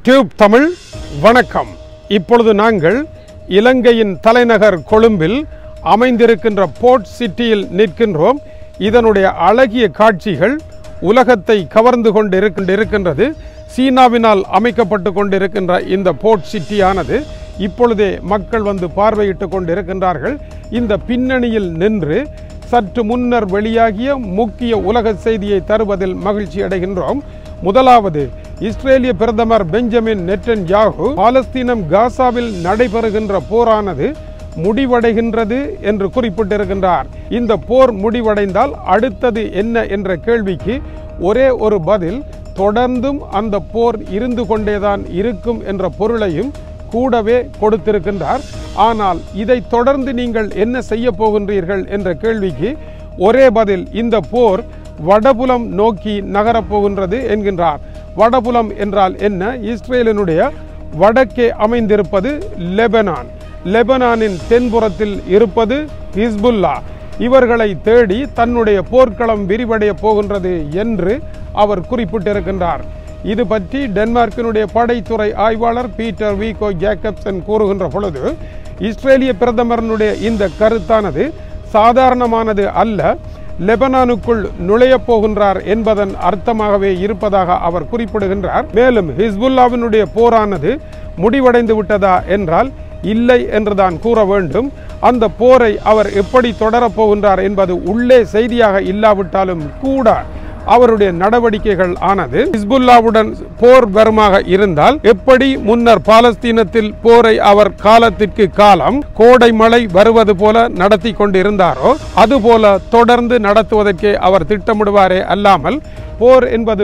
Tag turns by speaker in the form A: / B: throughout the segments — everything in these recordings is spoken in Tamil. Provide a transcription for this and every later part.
A: டியூப் தமிழ் வணக்கம். இப்பொழுது நாங்கள் இலங்கையின் தலைநகர் கொழும்பில் அமைந்திருக்கின்ற போர்ட் சிட்டியில் நிற்கின்றோம். இதனுடைய அழகிய காட்சிகள் உலகத்தை கவர்ந்து கொண்டிருக்கின்றது. சீனாவினால் அமைக்கப்பட்டு கொண்டிருக்கின்ற இந்த போர்ட் சிட்டியானது இப்பொழுதே மக்கள் வந்து பார்வையிட்டு கொண்டிருக்கின்றார்கள். இந்த பின்னணியில் நின்று சற்று முன்னர் வெளியாகிய முக்கிய உலக செய்தியை தருவதில் மகிழ்ச்சி அடைகின்றோம். முதலாவது, இஸ்ரேலிய பிரதமர் பெஞ்சமின் நெட்டன்யாகு பாலஸ்தீனம் காசாவில் நடைபெறுகின்ற போரானது முடிவடைகின்றது என்று குறிப்பிட்டிருக்கின்றார். இந்த போர் முடிவடைந்தால் அடுத்தது என்ன என்ற கேள்விக்கு ஒரே ஒரு பதில், தொடர்ந்தும் அந்த போர் இருந்து கொண்டேதான் இருக்கும் என்ற பொருளையும் கூடவே கொடுத்திருக்கின்றார். ஆனால் இதை தொடர்ந்து நீங்கள் என்ன செய்ய போகின்றீர்கள் என்ற கேள்விக்கு ஒரே பதில், இந்த போர் வடபுலம் நோக்கி நகரப்போகின்றது என்கின்றார். வடபுலம் என்றால் என்ன? இஸ்ரேலினுடைய வடக்கே அமைந்திருப்பது லெபனான், லெபனானின் தென்புறத்தில் இருப்பது ஹிஸ்புல்லா. இவர்களை தேடி தன்னுடைய போர்க்களம் விரிவடைய போகின்றது என்று அவர் குறிப்பிட்டிருக்கின்றார். இது பற்றி டென்மார்க்கினுடைய படைத்துறை ஆய்வாளர் பீட்டர் வீகோ ஜேக்கப்சன் கூறுகின்ற பொழுது, இஸ்ரேலிய பிரதமரனுடைய இந்த கருத்தானது சாதாரணமானது அல்ல, லெபனானுக்குள் நுழைய போகின்றார் என்பதன் அர்த்தமாகவே இருப்பதாக அவர் குறிப்பிடுகின்றார். மேலும் ஹிஸ்புல்லாவினுடைய போரானது முடிவடைந்து விட்டதா என்றால் இல்லை என்றுதான் கூற வேண்டும். அந்த போரை அவர் எப்படி தொடரப்போகின்றார் என்பது உள்ளே செய்தியாக இல்லாவிட்டாலும் கூட அவருடைய நடவடிக்கைகள் ஆனது ஹிஸ்புல்லாவுடன் போர் வருமாக இருந்தால் எப்படி முன்னர் பாலஸ்தீனத்தில் போரை அவர் காலத்திற்கு காலம் கோடை மழை வருவது போல நடத்தி கொண்டிருந்தாரோ அதுபோல தொடர்ந்து நடத்துவதற்கே அவர் திட்டமிடுவாரே அல்லாமல் போர் என்பது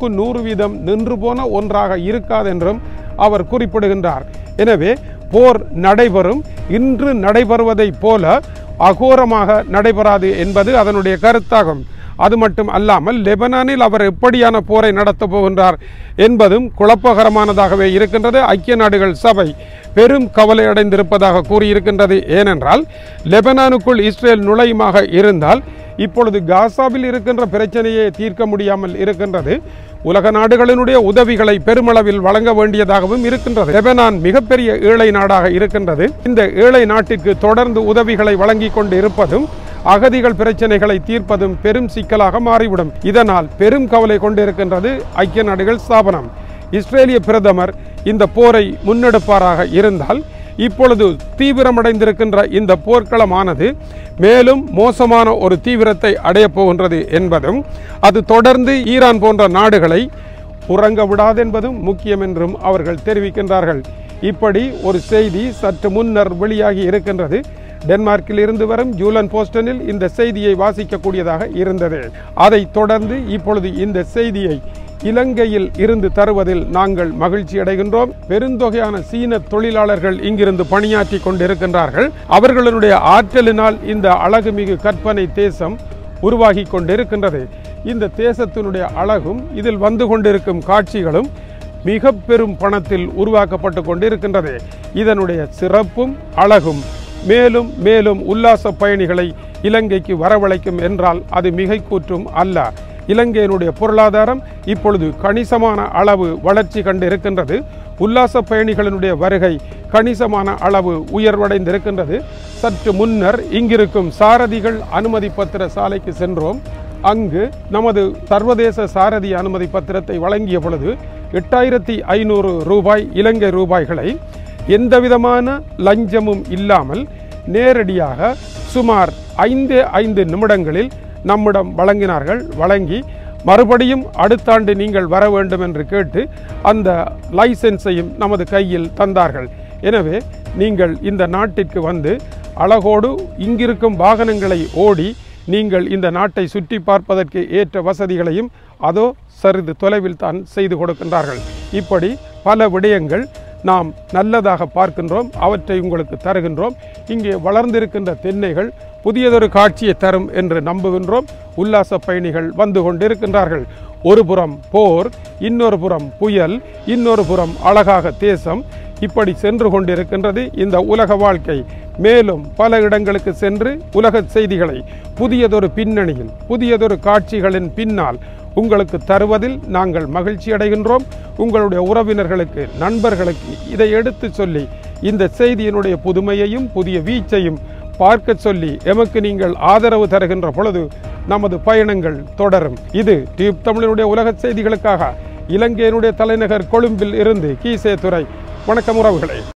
A: 100% நின்று போன ஒன்றாக இருக்காது என்றும் அவர் குறிப்பிடுகின்றார். எனவே போர் நடைபெறும், இன்று நடைபெறுவதை போல அகோரமாக நடைபெறாது என்பது அதனுடைய கருத்தாகும். அது மட்டும் அல்லாமல் லெபனானில் அவர் எப்படியான போரை நடத்தப் போகின்றார் என்பதும் குழப்பகரமானதாகவே இருக்கின்றது. ஐக்கிய நாடுகள் சபை பெரும் கவலை அடைந்திருப்பதாக கூறியிருக்கின்றது. ஏனென்றால் லெபனானுக்குள் இஸ்ரேல் நுழையுமாக இருந்தால் இப்பொழுது காசாவில் இருக்கின்ற பிரச்சனையை தீர்க்க முடியாமல் இருக்கின்றது. உலக நாடுகளினுடைய உதவிகளை பெருமளவில் வழங்க வேண்டியதாகவும் இருக்கின்றது. லெபனான் மிகப்பெரிய ஏழை நாடாக இருக்கின்றது. இந்த ஏழை நாட்டிற்கு தொடர்ந்து உதவிகளை வழங்கி கொண்டு இருப்பதும் அகதிகள் பிரச்சனைகளை தீர்ப்பதும் பெரும் சிக்கலாக மாறிவிடும். இதனால் பெரும் கவலை கொண்டிருக்கின்றது ஐக்கிய நாடுகள் ஸ்தாபனம். இஸ்ரேலிய பிரதமர் இந்த போரை முன்னெடுப்பாராக இருந்தால் இப்பொழுது தீவிரமடைந்திருக்கின்ற இந்த போர்க்களமானது மேலும் மோசமான ஒரு தீவிரத்தை அடையப் போகின்றது என்பதும் அது தொடர்ந்து ஈரான் போன்ற நாடுகளை உறங்க விடாது என்பதும் முக்கியம் என்றும் அவர்கள் தெரிவிக்கின்றார்கள். இப்படி ஒரு செய்தி சற்று முன்னர் வெளியாகி இருக்கின்றது. டென்மார்க்கில் இருந்து வரும் ஜூலன் போஸ்டனில் இந்த செய்தியை வாசிக்கக்கூடியதாக இருந்தது. அதை தொடர்ந்து இப்பொழுது இந்த செய்தியை இலங்கையில் இருந்து தருவதில் நாங்கள் மகிழ்ச்சி அடைகின்றோம். பெருந்தொகையான சீன தொழிலாளர்கள் இங்கிருந்து பணியாற்றி கொண்டிருக்கின்றார்கள். அவர்களுடைய ஆற்றலினால் இந்த அழகுமிகு கற்பனை தேசம் உருவாகி கொண்டிருக்கின்றது. இந்த தேசத்தினுடைய அழகும் இதில் வந்து கொண்டிருக்கும் காட்சிகளும் மிக பெரும் பணத்தில் உருவாக்கப்பட்டு கொண்டிருக்கின்றது. இதனுடைய சிறப்பும் அழகும் மேலும் மேலும் உல்லாச பயணிகளை இலங்கைக்கு வரவழைக்கும் என்றால் அது மிகை கூற்றும் அல்ல. இலங்கையினுடைய பொருளாதாரம் இப்பொழுது கணிசமான அளவு வளர்ச்சி கண்டு இருக்கின்றது. உல்லாச பயணிகளினுடைய வருகை கணிசமான அளவு உயர்வடைந்திருக்கின்றது. சற்று முன்னர் இங்கிருக்கும் சாரதிகள் அனுமதி பத்திர சாலைக்கு சென்றோம். அங்கு நமது சர்வதேச சாரதி அனுமதி பத்திரத்தை வழங்கிய பொழுது 8500 ரூபாய் இலங்கை ரூபாய்களை எந்தவிதமான லஞ்சமும் இல்லாமல் நேரடியாக சுமார் 5 நிமிடங்களில் நம்மிடம் வழங்கினார்கள். வழங்கி மறுபடியும் அடுத்த ஆண்டு நீங்கள் வர வேண்டும் என்று கேட்டு அந்த லைசன்ஸையும் நமது கையில் தந்தார்கள். எனவே நீங்கள் இந்த நாட்டிற்கு வந்து அழகோடு இங்கிருக்கும் வாகனங்களை ஓடி நீங்கள் இந்த நாட்டை சுற்றி பார்ப்பதற்கு ஏற்ற வசதிகளையும் அதோ சிறிது தொலைவில் தான் செய்து கொடுக்கின்றார்கள். இப்படி பல விடயங்கள் நாம் நல்லதாக பார்க்கின்றோம், அவற்றை உங்களுக்கு தருகின்றோம். இங்கே வளர்ந்திருக்கின்ற தென்னைகள் புதியதொரு காட்சியை தரும் என்று நம்புகின்றோம். உல்லாச பயணிகள் வந்து கொண்டிருக்கின்றார்கள். ஒரு புறம் போர், இன்னொரு புறம் புயல், இன்னொரு புறம் அழகாக தேசம். இப்படி சென்று கொண்டிருக்கின்றது இந்த உலக வாழ்க்கை. மேலும் பல இடங்களுக்கு சென்று உலக செய்திகளை புதியதொரு பின்னணியில் புதியதொரு காட்சிகளின் பின்னால் உங்களுக்கு தருவதில் நாங்கள் மகிழ்ச்சி அடைகின்றோம். உங்களுடைய உறவினர்களுக்கு, நண்பர்களுக்கு இதை எடுத்து சொல்லி இந்த செய்தியினுடைய புதுமையையும் புதிய வீச்சையும் பார்க்க சொல்லி எமக்கு நீங்கள் ஆதரவு தருகின்ற பொழுது நமது பயணங்கள் தொடரும். இது டியூப் தமிழினுடைய உலக செய்திகளுக்காக இலங்கையினுடைய தலைநகர் கொழும்பில் இருந்து கீசே துரை. வணக்கம் உறவுகளே.